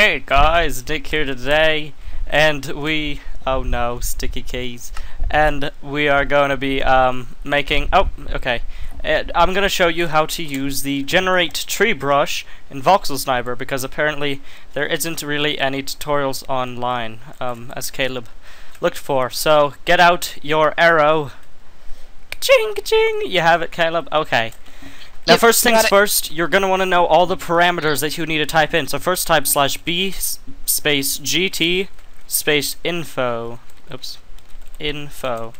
Hey guys, Nick here today, and oh no, sticky keys, and we are going to be making, I'm going to show you how to use the generate tree brush in Voxel Sniper, because apparently there isn't really any tutorials online, as Caleb looked for. So get out your arrow. Ka-ching, ka-ching. You have it, Caleb? Okay. Now, first things first, you're going to want to know all the parameters that you need to type in. So first type /b space gt space info. Oops. Info.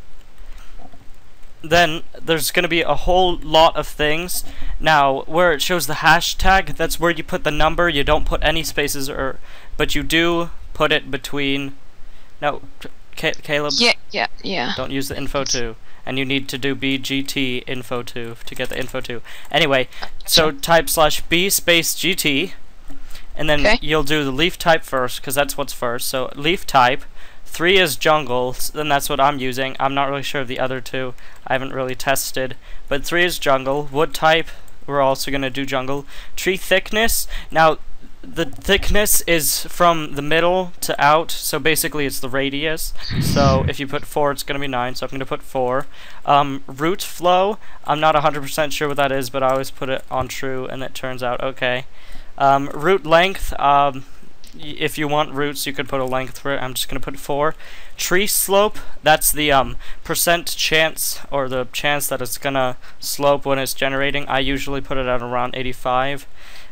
Then there's going to be a whole lot of things. Now, where it shows the hashtag, that's where you put the number. You don't put any spaces, but you do put it between. No, Caleb. Yeah. Don't use the info too. And you need to do bgt info 2 to get the info 2. Anyway, so type /b space gt, and then you'll do the leaf type first, because that's what's first. So leaf type, 3 is jungle, then that's what I'm using. I'm not really sure of the other two. I haven't really tested, but 3 is jungle. Wood type, we're also going to do jungle. Tree thickness, now the thickness is from the middle to out, so basically it's the radius. So if you put 4, it's going to be 9, so I'm going to put 4. Root flow, I'm not 100% sure what that is, but I always put it on true, and it turns out okay. Root length, if you want roots, you could put a length for it. I'm just going to put 4. Tree slope, that's the percent chance, or the chance that it's going to slope when it's generating. I usually put it at around 85.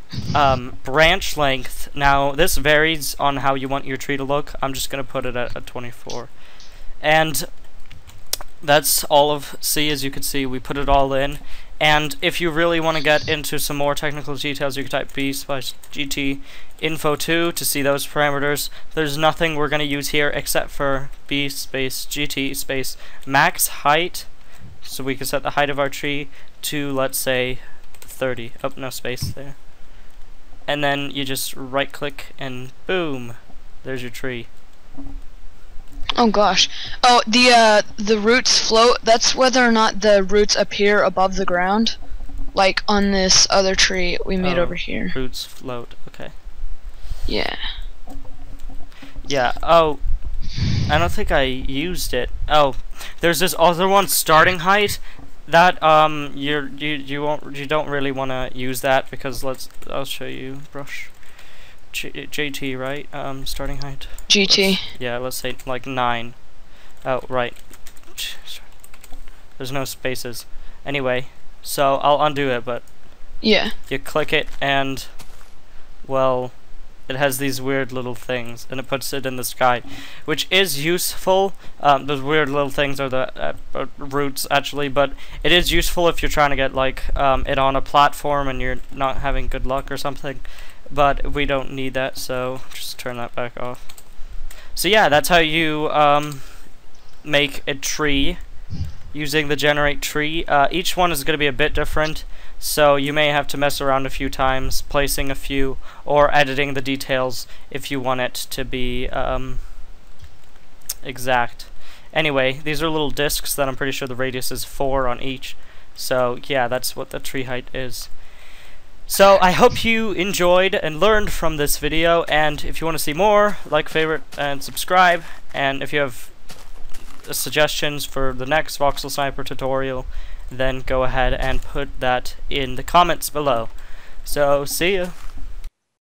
Branch length, now this varies on how you want your tree to look. I'm just going to put it at a 24. And that's all of C. As you can see, we put it all in. And if you really want to get into some more technical details, you can type b/gt info 2 to see those parameters. There's nothing we're going to use here except for b space gt space max height, so we can set the height of our tree to, let's say, 30. Oh, no space there. And then you just right click and boom, there's your tree. Oh gosh. Oh, the roots float, that's whether or not the roots appear above the ground, like on this other tree we made over here. Roots float, okay. Yeah. Yeah, oh, I don't think I used it. Oh, there's this other one, starting height. That you don't really want to use that, because I'll show you brush JT, right? Starting height GT. Let's say like 9. Oh right, there's no spaces. Anyway, so I'll undo it, but yeah, you click it and, well, it has these weird little things, and it puts it in the sky, which is useful. Those weird little things are the roots, actually, but it is useful if you're trying to get like it on a platform and you're not having good luck or something. But we don't need that, so just turn that back off. So yeah, that's how you make a tree using the generate tree. Each one is going to be a bit different, so you may have to mess around a few times, placing a few, or editing the details if you want it to be exact. Anyway, these are little discs that I'm pretty sure the radius is 4 on each. So yeah, that's what the tree height is. So I hope you enjoyed and learned from this video, and if you want to see more, like, favorite, and subscribe. And if you have suggestions for the next Voxel Sniper tutorial, then go ahead and put that in the comments below. So see ya!